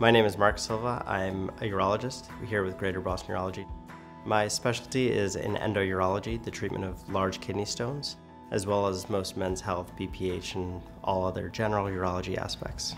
My name is Mark Silva. I'm a urologist here with Greater Boston Urology. My specialty is in endourology, the treatment of large kidney stones, as well as most men's health, BPH, and all other general urology aspects.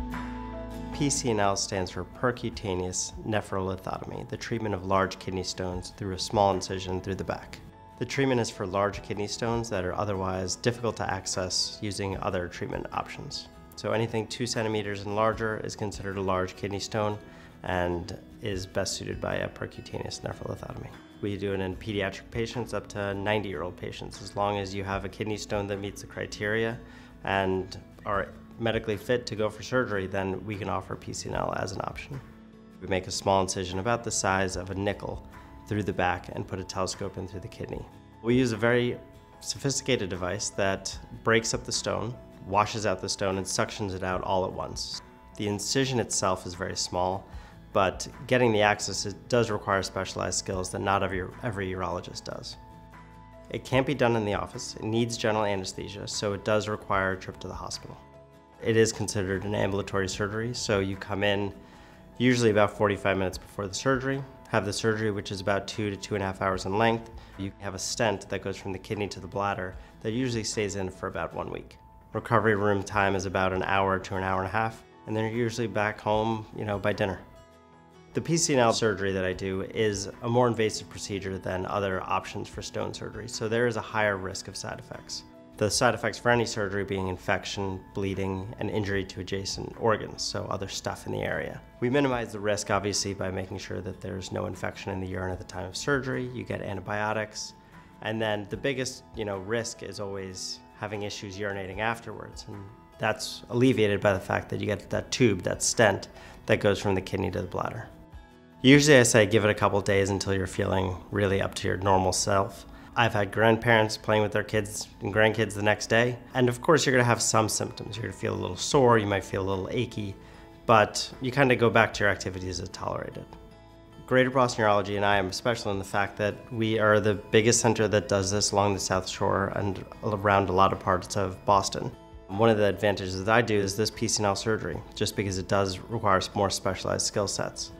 PCNL stands for Percutaneous nephrolithotomy, the treatment of large kidney stones through a small incision through the back. The treatment is for large kidney stones that are otherwise difficult to access using other treatment options. So anything 2 centimeters and larger is considered a large kidney stone and is best suited by a percutaneous nephrolithotomy. We do it in pediatric patients up to 90-year-old patients, as long as you have a kidney stone that meets the criteria and are medically fit to go for surgery, then we can offer PCNL as an option. We make a small incision about the size of a nickel through the back and put a telescope in through the kidney. We use a very sophisticated device that breaks up the stone, washes out the stone, and suctions it out all at once. The incision itself is very small, but getting the access does require specialized skills that not every urologist does. It can't be done in the office. It needs general anesthesia, so it does require a trip to the hospital. It is considered an ambulatory surgery, so you come in usually about 45 minutes before the surgery, have the surgery, which is about 2 to 2.5 hours in length. You have a stent that goes from the kidney to the bladder that usually stays in for about 1 week. Recovery room time is about an hour to an hour and a half, and then you're usually back home, by dinner. The PCNL surgery that I do is a more invasive procedure than other options for stone surgery, so there is a higher risk of side effects. The side effects for any surgery being infection, bleeding, and injury to adjacent organs, so other stuff in the area. We minimize the risk, obviously, by making sure that there's no infection in the urine at the time of surgery. You get antibiotics, and then the biggest, risk is always having issues urinating afterwards, and that's alleviated by the fact that you get that tube, that stent, that goes from the kidney to the bladder. Usually I say give it a couple days until you're feeling really up to your normal self. I've had grandparents playing with their kids and grandkids the next day, and of course you're going to have some symptoms. You're going to feel a little sore, you might feel a little achy, but you kind of go back to your activities as tolerated. Greater Boston Urology and I am special in the fact that we are the biggest center that does this along the South Shore and around a lot of parts of Boston. One of the advantages that I do is this PCNL surgery, just because it does require more specialized skill sets.